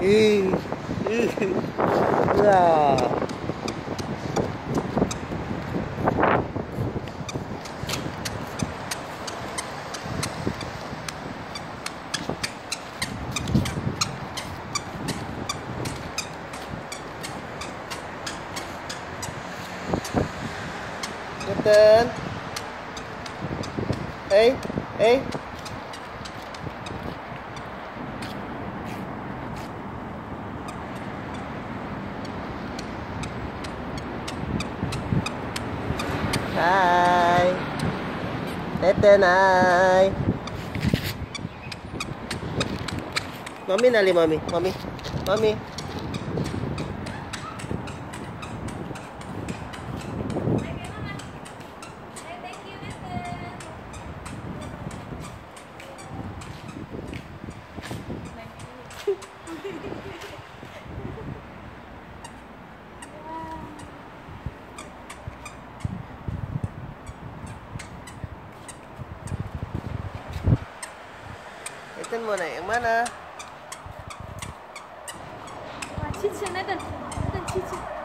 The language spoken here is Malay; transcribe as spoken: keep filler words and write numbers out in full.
Ih. Ih. Lah. Captain. Hey, hey. Hai. Teten, hai. Mami nali, mami. Mami. Mami. Teten mau naik yang mana? Wah, Cici, Nathan, Nathan, Cici.